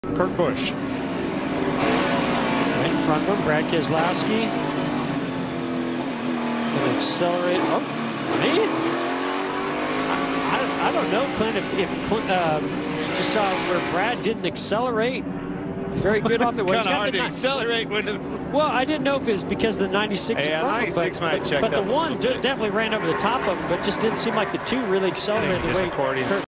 Kurt Busch. Right in front of him, Brad Keselowski. Gonna accelerate. Oh, man. I don't know, Clint, if Clint, just saw where Brad didn't accelerate. Very good off the way. Kind of hard to accelerate when well, I didn't know if it was because of the 96 yeah, 96 might check but the one definitely ran over the top of him, but just didn't seem like the two really accelerated the way Kurt